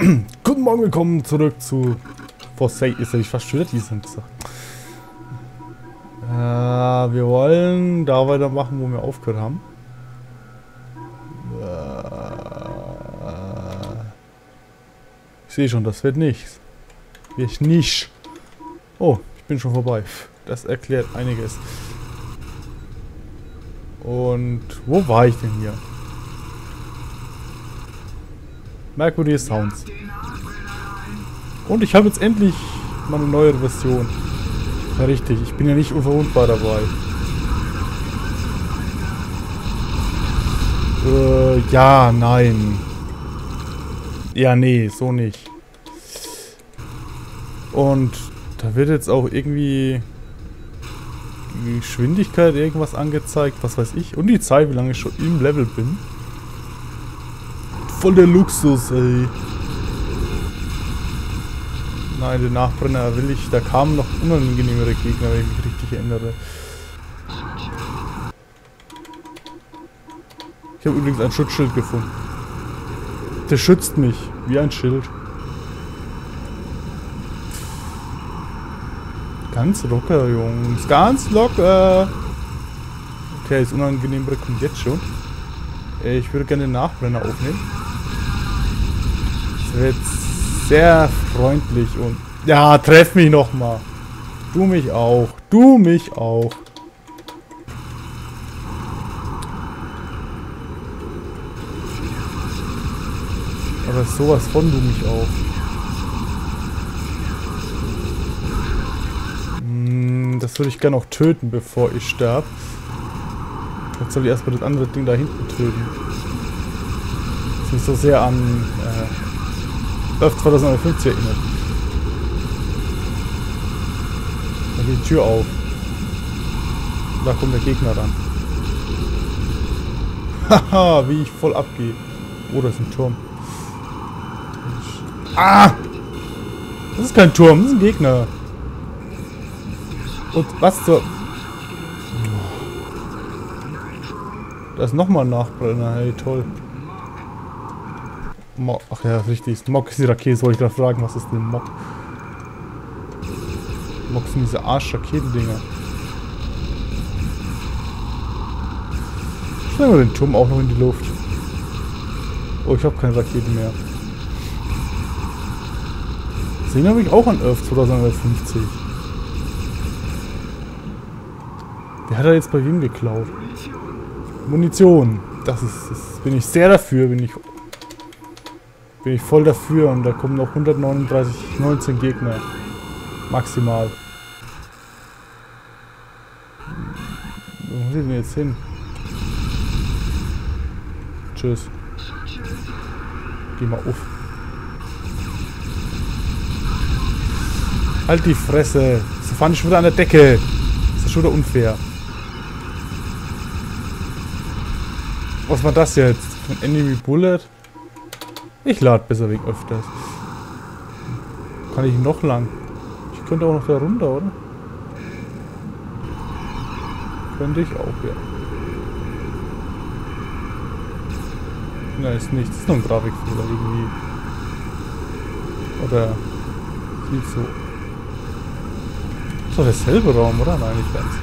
Guten Morgen, willkommen zurück zu Forsaken. Ist ja nicht fast schon wieder diesen gesagt. Wir wollen da weitermachen, wo wir aufgehört haben. Ich sehe schon, das wird nichts. Wird nicht. Oh, ich bin schon vorbei. Das erklärt einiges. Und wo war ich denn hier? Merkwürdige Sounds. Und ich habe jetzt endlich mal eine neue Version. Ja, richtig, ich bin ja nicht unverwundbar dabei. Ja, nein. Ja, nee, so nicht. Und da wird jetzt auch irgendwie Geschwindigkeit irgendwas angezeigt, was weiß ich. Und die Zeit, wie lange ich schon im Level bin. Voll der Luxus, ey. Nein, den Nachbrenner will ich. Da kamen noch unangenehmere Gegner, wenn ich mich richtig erinnere. Ich habe übrigens ein Schutzschild gefunden. Der schützt mich, wie ein Schild. Ganz locker, Jungs. Ganz locker. Okay, das Unangenehmere kommt jetzt schon. Ich würde gerne den Nachbrenner aufnehmen. Das wird sehr freundlich und... Ja, treff mich nochmal. Du mich auch. Du mich auch. Aber sowas von du mich auch. Das würde ich gerne auch töten, bevor ich sterbe. Jetzt soll ich erstmal das andere Ding da hinten töten. Das mich so sehr an Earth 2050 erinnert. Da geht die Tür auf. Da kommt der Gegner ran. Haha, wie ich voll abgehe. Oh, da ist ein Turm. Ah! Das ist kein Turm, das ist ein Gegner. Und was zur... Da ist nochmal ein Nachbrenner, hey, toll. Ach ja, richtig. Smog ist die Rakete, wollte ich gerade fragen, was ist denn Smog? Smog sind diese Arsch-Raketendinger. Schnell wir den Turm auch noch in die Luft. Oh, ich habe keine Raketen mehr. Den habe ich auch an Earth 2050. Der hat er jetzt bei wem geklaut? Munition. Das bin ich sehr dafür, bin ich voll dafür und da kommen noch 19 Gegner. Maximal. Wo muss ich denn jetzt hin? Tschüss. Geh mal auf. Halt die Fresse. So fand ich schon wieder an der Decke. Das ist schon wieder unfair. Was war das jetzt? Ein Enemy Bullet? Ich lade besser wegen öfters. Kann ich noch lang? Ich könnte auch noch da runter, oder? Könnte ich auch, ja. Na, ist nichts. Das ist nur ein Grafikfehler irgendwie. Oder sieht so. Ist doch derselbe Raum, oder? Nein, nicht ganz.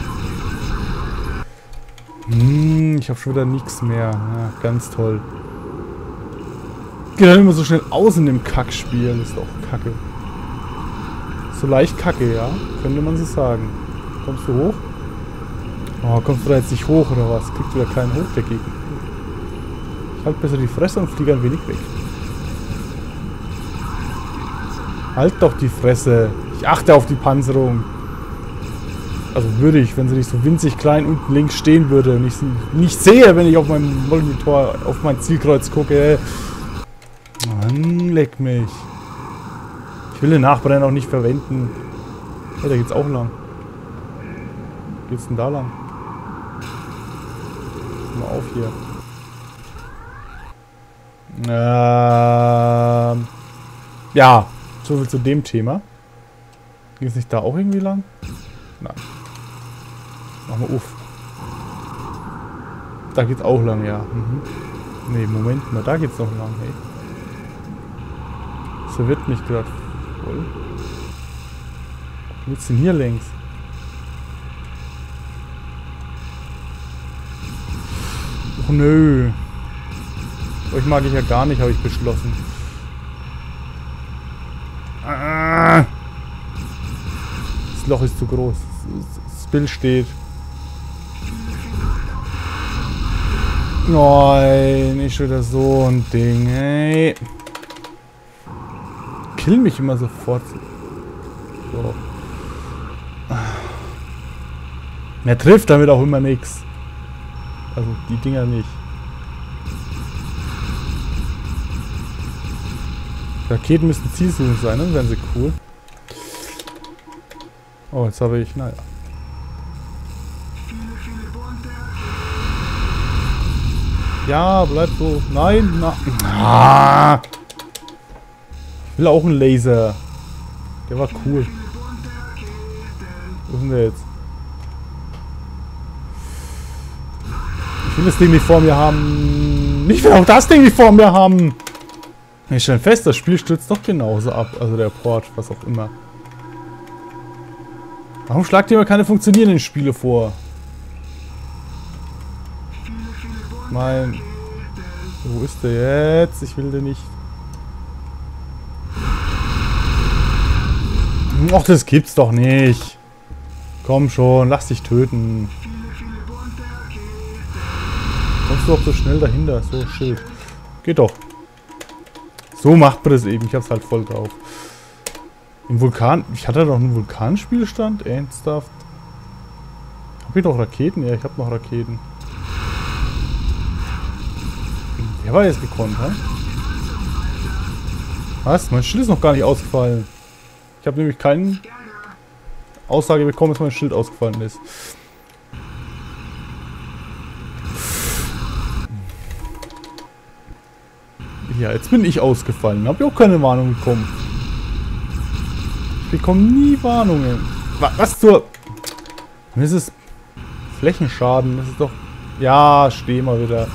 Ich habe schon wieder nichts mehr. Ja, ganz toll. Geht halt immer so schnell aus in dem Kackspiel. Das ist doch kacke. So leicht kacke, ja? Könnte man so sagen. Kommst du hoch? Oh, kommst du da jetzt nicht hoch oder was? Kriegt wieder keinen hoch, der Gegner. Ich halte besser die Fresse und fliege ein wenig weg. Halt doch die Fresse. Ich achte auf die Panzerung. Also würde ich, wenn sie nicht so winzig klein unten links stehen würde und ich sie nicht sehe, wenn ich auf meinem Monitor auf mein Zielkreuz gucke. Mann, leck mich. Ich will den Nachbrenner auch nicht verwenden. Hey, da geht's auch lang. Wo geht's denn da lang? Mal auf hier. Ja, soviel zu dem Thema. Ging es nicht da auch irgendwie lang? Nein. Mach mal auf. Da geht's auch lang, ja. Ne, Moment mal, da geht's noch lang, hey. Das wird mich gerade voll. Wo geht's denn hier längs? Oh nö. Euch mag ich ja gar nicht, habe ich beschlossen. Ah. Das Loch ist zu groß. Das Bild steht. Nein, nicht schon wieder so ein Ding, hey. Kill mich immer sofort. So. Er trifft damit auch immer nichts. Also die Dinger nicht. Raketen müssten zielsuchend sein, dann wären sie cool. Oh, jetzt habe ich, naja. Ja, bleib so. Nein, na. Ah. Ich will auch einen Laser. Der war cool. Wo ist denn der jetzt? Ich will das Ding nicht vor mir haben. Ich will auch das Ding nicht vor mir haben. Ich stelle fest, das Spiel stürzt doch genauso ab. Also der Port, was auch immer. Warum schlagt ihr mir keine funktionierenden Spiele vor? Mein... Wo ist der jetzt? Ich will den nicht. Och, das gibt's doch nicht. Komm schon, lass dich töten. Kommst du auch so schnell dahinter? So, Schild. Geht doch. So macht man das eben. Ich hab's halt voll drauf. Im Vulkan... Ich hatte doch einen Vulkanspielstand? Ernsthaft? Hab ich noch Raketen? Ja, ich hab noch Raketen. Der war jetzt gekonnt, hä? Was? Mein Schild ist noch gar nicht ausgefallen. Ich habe nämlich keine Aussage bekommen, dass mein Schild ausgefallen ist. Ja, jetzt bin ich ausgefallen. Habe ich auch keine Warnung bekommen. Ich bekomme nie Warnungen. Was zur... Das ist Flächenschaden. Das ist doch... Ja, steh mal wieder.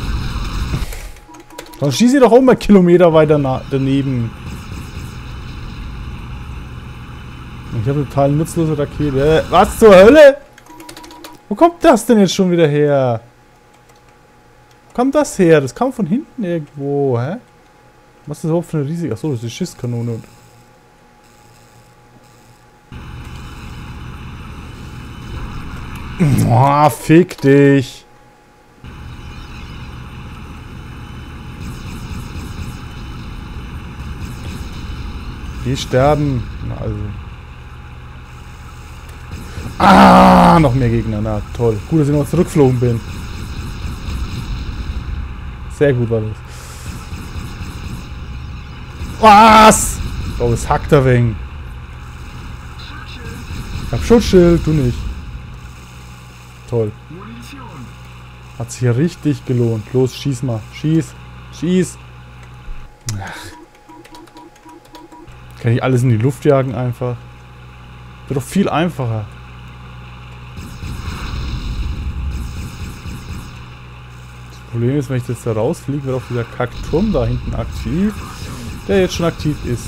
Dann schieße ich doch auch mal Kilometer weiter daneben. Ich habe eine total nutzlose Rakete. Was zur Hölle? Wo kommt das denn jetzt schon wieder her? Wo kommt das her? Das kam von hinten irgendwo, hä? Was ist das überhaupt für eine riesige... Achso, das ist die Schisskanone. Oh, fick dich. Die sterben. Na, also. Ah, noch mehr Gegner. Na, toll. Gut, dass ich noch zurückgeflogen bin. Sehr gut war das. Was? Oh, es hackt ein wenig. Ich hab Schutzschild, du nicht. Toll. Hat sich ja richtig gelohnt. Los, schieß mal. Schieß. Schieß. Ach. Kann ich alles in die Luft jagen einfach? Wird doch viel einfacher. Das Problem ist, wenn ich jetzt da rausfliege, wird auch dieser Kackturm da hinten aktiv, der jetzt schon aktiv ist.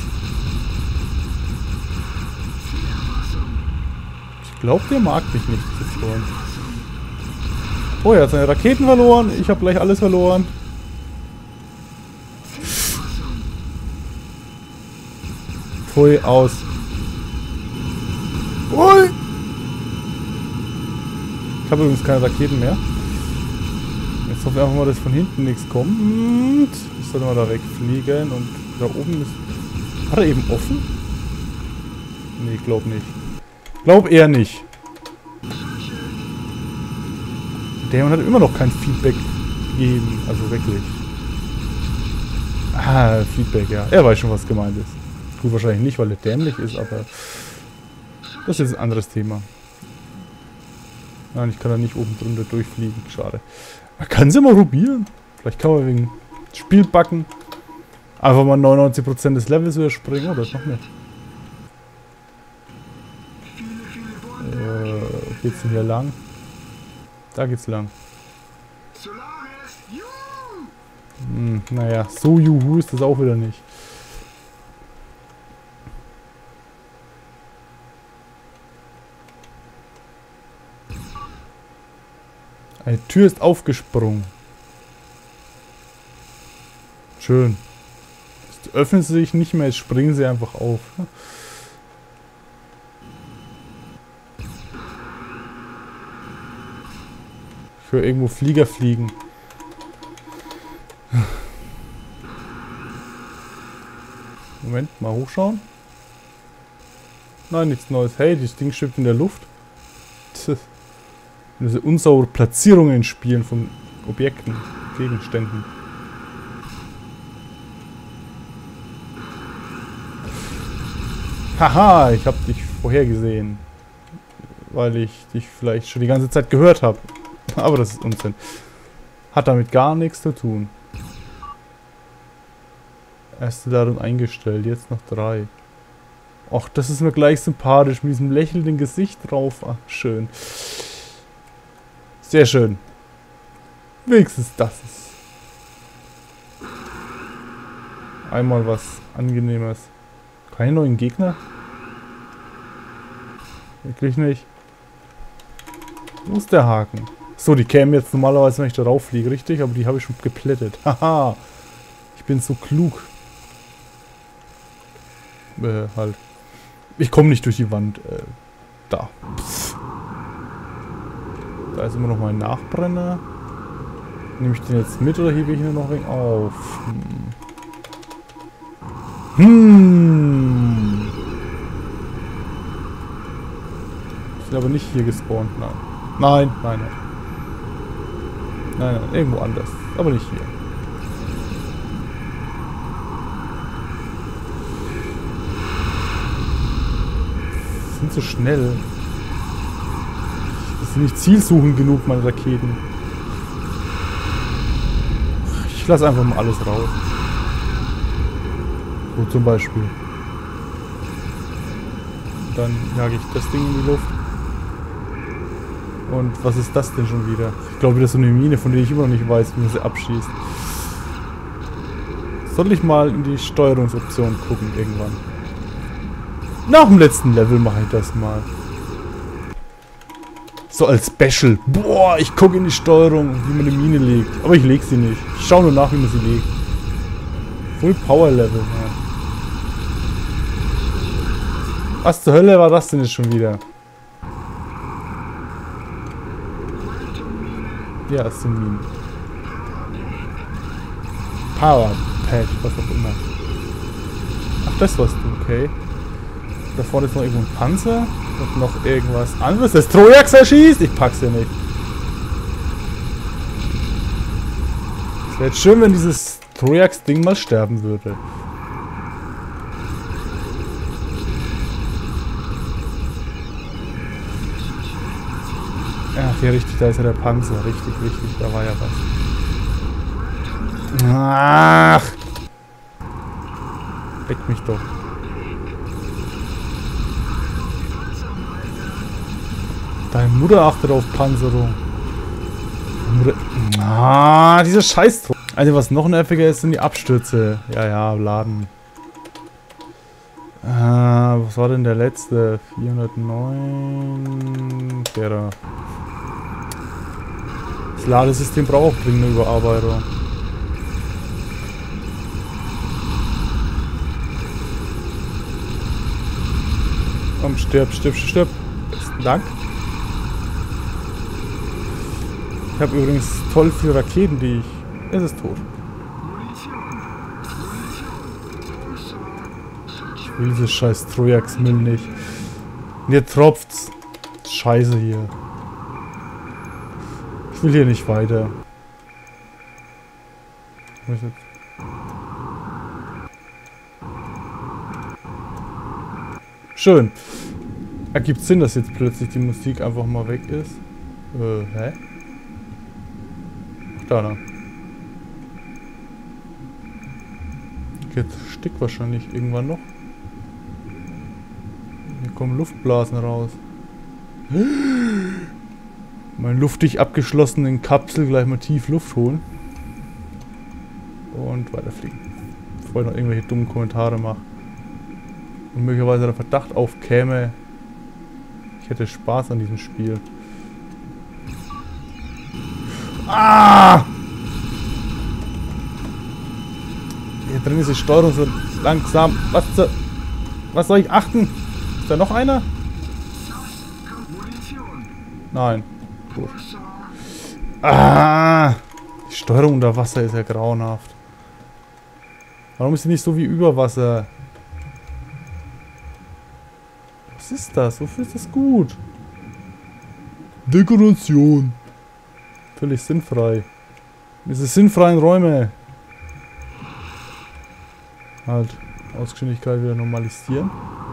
Ich glaube, der mag mich nicht, dieser Turm. Oh, er hat seine Raketen verloren. Ich habe gleich alles verloren. Pfui, aus. Ui. Ich habe übrigens keine Raketen mehr. Jetzt hoffen wir einfach mal, dass von hinten nichts kommt. Ich sollte mal da wegfliegen und da oben ist... Hat er eben offen? Nee, ich glaube nicht. Glaub eher nicht. Der hat immer noch kein Feedback gegeben. Also wirklich. Ah, Feedback, ja. Er weiß schon, was gemeint ist. Gut, wahrscheinlich nicht, weil er dämlich ist, aber das ist jetzt ein anderes Thema. Nein, ich kann da nicht oben drunter durchfliegen. Schade. Man kann sie mal probieren. Vielleicht kann man wegen Spielbacken einfach mal 99% des Levels überspringen. Oh, da ist noch mehr. Geht's denn hier lang? Da geht's lang. Naja, so juhu ist das auch wieder nicht. Eine Tür ist aufgesprungen. Schön. Jetzt öffnen sie sich nicht mehr, jetzt springen sie einfach auf. Ich höre irgendwo Flieger fliegen. Moment, mal hochschauen. Nein, nichts Neues. Hey, das Ding schwebt in der Luft. Diese unsaubere Platzierungen in Spielen von Objekten, Gegenständen. Haha, ich habe dich vorhergesehen. Weil ich dich vielleicht schon die ganze Zeit gehört habe. Aber das ist Unsinn. Hat damit gar nichts zu tun. Erste Ladung eingestellt, jetzt noch 3. Och, das ist mir gleich sympathisch, mit diesem lächelnden Gesicht drauf. Ach, schön. Sehr schön. Wenigstens das ist. Einmal was Angenehmes. Keine neuen Gegner? Wirklich nicht. Wo ist der Haken? So, die kämen jetzt normalerweise, wenn ich da rauf fliege, richtig? Aber die habe ich schon geplättet. Haha. Ich bin so klug. Halt. Ich komme nicht durch die Wand. Da. Pff. Da ist immer noch mein Nachbrenner. Nehme ich den jetzt mit oder hebe ich ihn noch wegen auf? Sind aber nicht hier gespawnt, nein. Nein, nein, nein. Nein, nein, irgendwo anders. Aber nicht hier. Sind so schnell. Das sind nicht zielsuchend genug, meine Raketen. Ich lasse einfach mal alles raus. So zum Beispiel. Dann jage ich das Ding in die Luft. Und was ist das denn schon wieder? Ich glaube, das ist so eine Mine, von der ich immer noch nicht weiß, wie man sie abschießt. Soll ich mal in die Steuerungsoption gucken irgendwann? Nach dem letzten Level mache ich das mal. So als Special. Boah, ich gucke in die Steuerung, wie man eine Mine legt. Aber ich lege sie nicht. Ich schaue nur nach, wie man sie legt. Full Power Level. Ja. Was zur Hölle war das denn jetzt schon wieder? Ja, es sind Minen. Power Pad, was auch immer. Ach, das warst du, okay. Da vorne ist noch irgendwo ein Panzer und noch irgendwas anderes. Das Trojax erschießt? Ich pack's ja nicht. Es wäre jetzt schön, wenn dieses Trojax-Ding mal sterben würde. Ach ja, richtig, da ist ja der Panzer. Richtig, richtig, da war ja was. Ach! Leck mich doch. Deine Mutter achtet auf Panzerung. Ah, dieser Scheiß. Also was noch nerviger ist, sind die Abstürze. Ja, ja, laden. Was war denn der letzte? 409. Der da. Das Ladesystem braucht auch dringend eine Überarbeitung. Komm, stirb, stirb, stirb. Besten Dank. Ich habe übrigens toll viele Raketen, die ich... Es ist tot. Ich will dieses scheiß Trojax-Müll nicht. Mir tropft's. Scheiße hier. Ich will hier nicht weiter. Schön. Ergibt Sinn, dass jetzt plötzlich die Musik einfach mal weg ist. Hä? Ach, da. Jetzt stickt wahrscheinlich irgendwann noch. Hier kommen Luftblasen raus. Meinen luftig abgeschlossenen Kapsel gleich mal tief Luft holen. Und weiterfliegen. Bevor ich noch irgendwelche dummen Kommentare mache. Und möglicherweise der Verdacht aufkäme, ich hätte Spaß an diesem Spiel. Ah! Hier drin ist die Steuerung so langsam. Was soll ich achten? Ist da noch einer? Nein. Gut. Ah! Die Steuerung unter Wasser ist ja grauenhaft. Warum ist sie nicht so wie über Wasser? Was ist das? Wofür ist das gut? Dekoration. Völlig sinnfrei. Diese sinnfreien Räume. Halt. Ausgeschwindigkeit wieder normalisieren.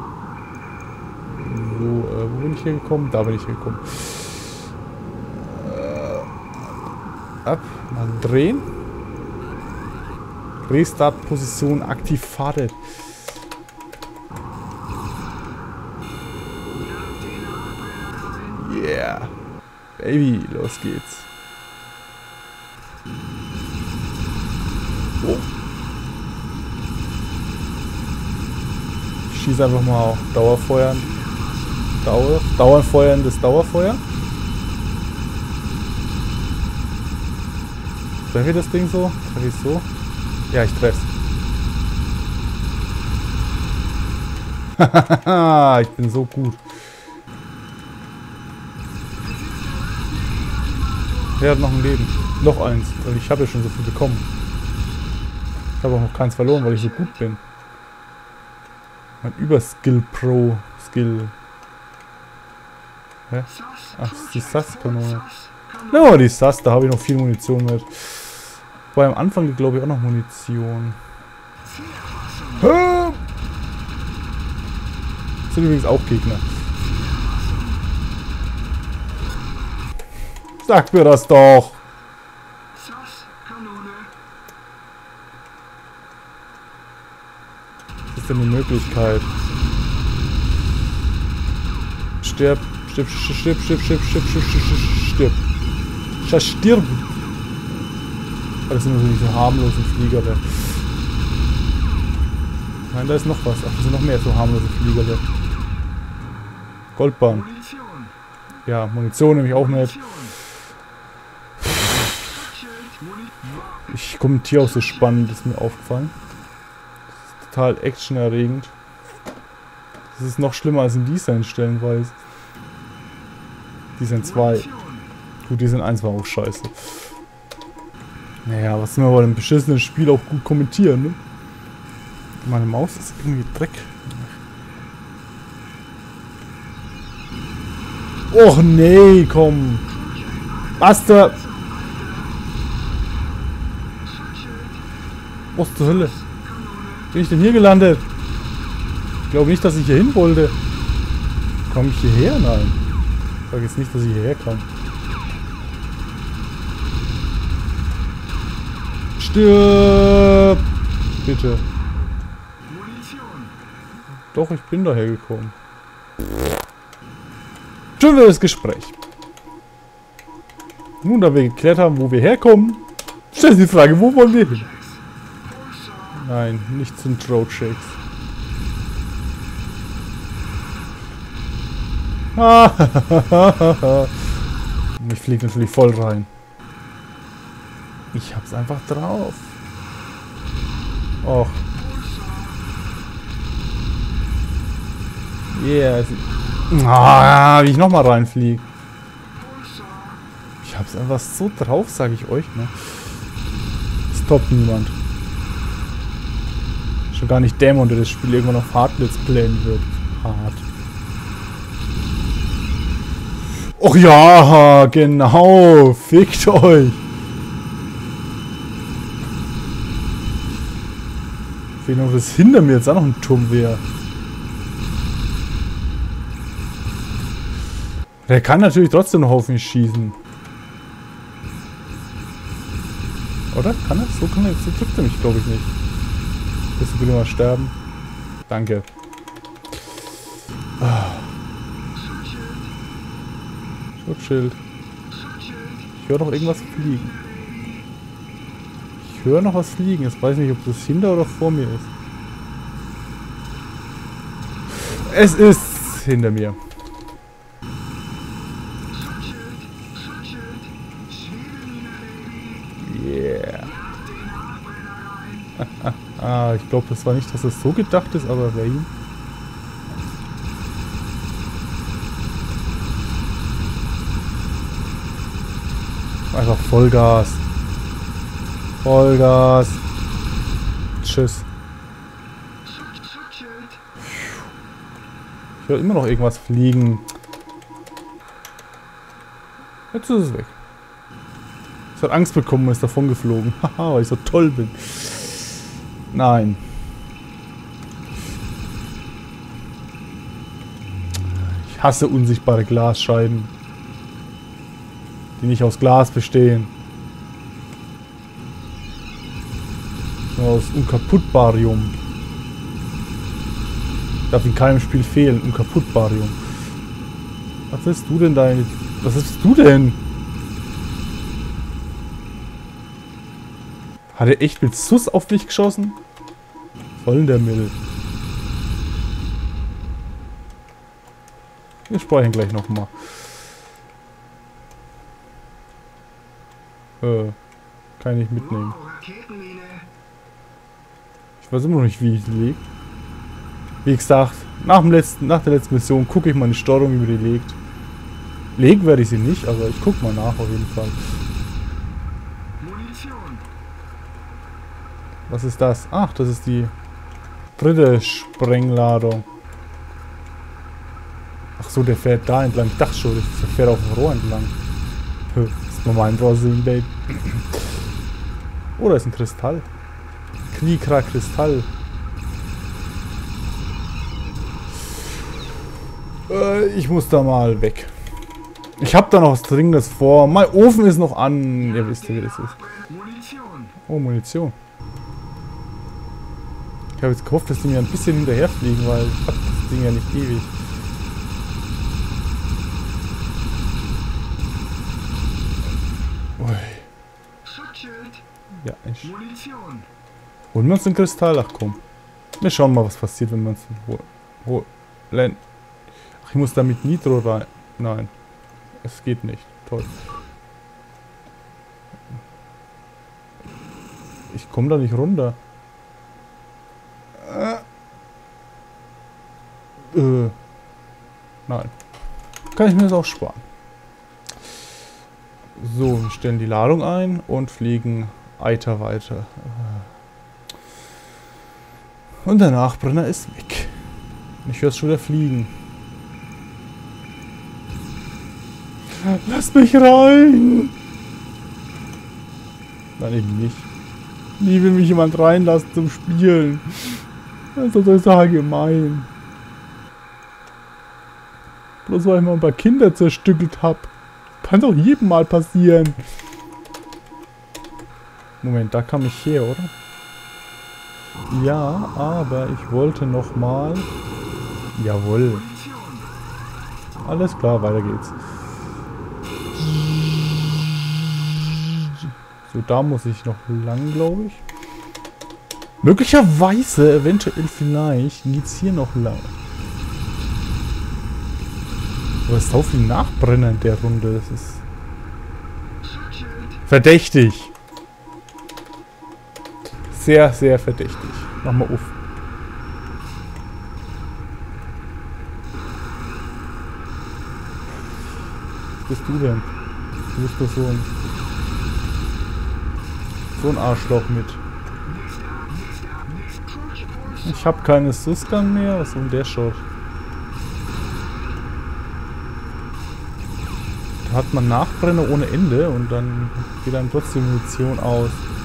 So, wo bin ich hergekommen? Da bin ich hergekommen. Ab. Mal drehen. Restart-Position aktiv fahren. Yeah. Baby, los geht's. Oh. Ich schieße einfach mal auf Dauerfeuern. Dauerfeuerndes Dauerfeuer. Treffe ich das Ding so? Treffe ich so? Ja, ich treff's. Hahaha, ich bin so gut. Wer hat noch ein Leben? Noch eins. Und ich habe ja schon so viel bekommen. Ich habe auch noch keins verloren, weil ich so gut bin. Mein Überskill Pro Skill. Hä? Ach, das ist die SAS-Kanone. Ja, die SAS, da habe ich noch viel Munition mit. Wobei am Anfang, glaube ich, auch noch Munition. Das sind übrigens auch Gegner. Sag mir das doch! Was ist denn die Möglichkeit? Stirb, stirb, stirb, stirb, stirb, stirb, stirb, stirb. Stirb! Das sind natürlich so harmlose Flieger. Nein, da ist noch was. Ach, das sind noch mehr so harmlose Flieger. Goldbahn. Ja, Munition nehme ich auch mit. Ich kommentiere auch so spannend, ist mir aufgefallen. Das ist total actionerregend. Das ist noch schlimmer als in Design stellenweise. Design 2. Gut, Design 1 war auch scheiße. Naja, was sind wir bei dem beschissenen Spiel auch gut kommentieren, ne? Meine Maus ist irgendwie Dreck. Och nee, komm. Basta. Was zur Hölle? Bin ich denn hier gelandet? Ich glaube nicht, dass ich hier hin wollte. Komme ich hierher? Nein. Ich sage jetzt nicht, dass ich hierher kann. Stirb! Bitte. Doch, ich bin daher gekommen. Schön für das Gespräch. Nun, da wir geklärt haben, wo wir herkommen, stellt sich die Frage, wo wollen wir hin? Nein, nicht zum Throat-Shakes. Ich fliege natürlich voll rein. Ich hab's einfach drauf. Och. Yeah. Wie ich nochmal reinfliege. Ich hab's einfach so drauf, sage ich euch, ne? Das toppt niemand. Schon gar nicht Dämon, der das Spiel irgendwann auf Hard Let's Playen wird. Hart. Och ja, genau. Fickt euch. Fehlt noch, dass hinter mir jetzt auch noch ein Turm wäre. Der kann natürlich trotzdem noch auf mich schießen. Oder? Kann er? So kann er. So trifft er mich, glaube ich, nicht. Willst du bitte mal sterben? Danke. Schutzschild. Ich höre noch irgendwas fliegen. Ich höre noch was fliegen. Jetzt weiß ich nicht, ob das hinter oder vor mir ist. Es ist hinter mir. Ah, ich glaube, das war nicht, dass es so gedacht ist, aber bei ihm. Einfach Vollgas. Vollgas. Tschüss. Ich höre immer noch irgendwas fliegen. Jetzt ist es weg. Es hat Angst bekommen und ist davon geflogen. Haha, weil ich so toll bin. Nein. Ich hasse unsichtbare Glasscheiben, die nicht aus Glas bestehen. Nur aus Unkaputtbarium. Darf in keinem Spiel fehlen, Unkaputtbarium. Was bist du denn da? Was bist du denn? Hat er echt mit Sus auf mich geschossen? Was soll denn der Müll? Wir speichern gleich nochmal. Kann ich mitnehmen. Ich weiß immer noch nicht, wie ich die lege. Wie gesagt, nach der letzten Mission gucke ich mal in die Steuerung, wie man die legt. Legen werde ich sie nicht, aber ich gucke mal nach auf jeden Fall. Was ist das? Ach, das ist die dritte Sprengladung. Ach so, der fährt da entlang. Ich dachte schon, der fährt auf dem Rohr entlang. Lass mal mein Rohr sehen, Babe. Oh, da ist ein Kristall. Kniekra-Kristall. Ich muss da mal weg. Ich habe da noch was Dringendes vor. Mein Ofen ist noch an. Ihr wisst ja, wie das ist. Oh, Munition. Ich habe jetzt gehofft, dass die mir ein bisschen hinterherfliegen, weil ich habe das Ding ja nicht ewig. Ui. Ja, ich... Holen wir uns den Kristall? Ach komm. Wir schauen mal, was passiert, wenn wir uns den holen. Ach, ich muss da mit Nitro rein. Nein. Es geht nicht. Toll. Ich komme da nicht runter. Nein. Kann ich mir das auch sparen. So, wir stellen die Ladung ein und fliegen weiter. Und der Nachbrenner ist weg. Ich höre es schon wieder fliegen. Lass mich rein! Nein, eben nicht. Nie will mich jemand reinlassen zum Spielen. Das ist doch so gemein. Bloß weil ich mal ein paar Kinder zerstückelt habe. Kann doch jedem mal passieren. Moment, da kam ich her, oder? Ja, aber ich wollte noch mal... Jawohl. Alles klar, weiter geht's. So, da muss ich noch lang, glaube ich. Möglicherweise, eventuell vielleicht, geht's hier noch lang. Aber es ist so viel Nachbrenner in der Runde. Das ist verdächtig. Sehr, sehr verdächtig. Mach mal auf. Was bist du denn? Du bist doch so ein Arschloch mit. Ich habe keine Suskan mehr. Was ist denn der Shot? Da hat man Nachbrenner ohne Ende und dann geht dann trotzdem Munition aus.